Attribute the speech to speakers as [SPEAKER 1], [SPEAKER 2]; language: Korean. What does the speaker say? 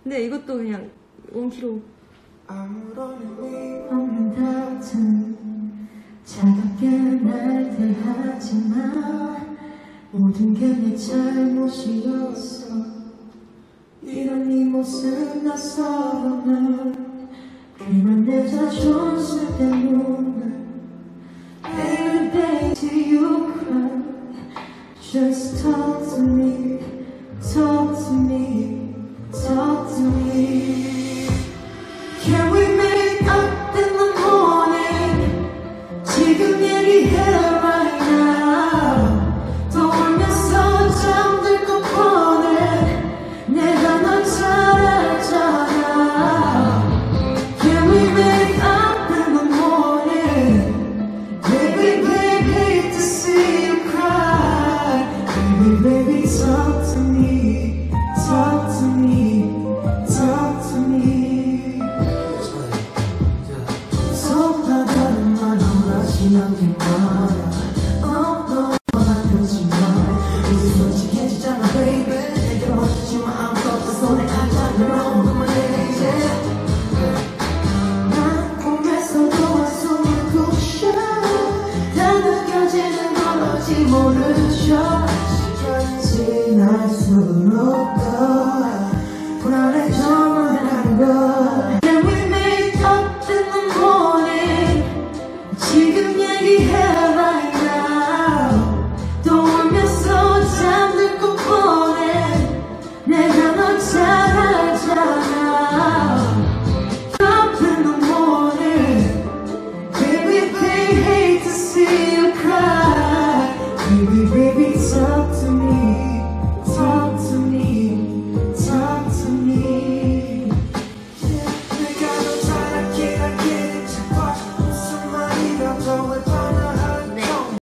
[SPEAKER 1] 근데 이것도 그냥 1kg.
[SPEAKER 2] 아무런 의미 없는 다툼 차갑게 날 대하지만 모든 게 내 잘못이었어. 이런 네 모습 낯설은 그만 내 자존심 때문에 Baby, baby, you cry. Just talk to me, talk to me, talk to me. Can we make up in the morning? 지금 얘기해 right now. 떠올면서 잠들 것 뻔해. 내가 널 잘 알잖아. Can we make up in the morning? Baby, baby, hate to see you cry. Baby, baby, talk to me, talk to me, talk to me. 속하다는 말 하나씩 남긴 거야. 너만 보지 마. 이제 솔직해지잖아, baby. 내게 멋지지만 아무것도 손에 안 잡는 것만 해, 이제. 난 꿈에서도 한숨을 부셔. 다 느껴지는 건 어찌 모르죠. 시간이 지날수록 더 불안해져만 하는 걸. Can we make up in the morning? 지금 얘기해 right now. 떠올면서 잠들 것 뻔해. 내가 널 잘 알잖아. Up in the morning. Baby, baby, hate to see you cry. Baby, baby, talk to me, talk to me, talk to me. 내가 널 사랑해, 무슨 말이라도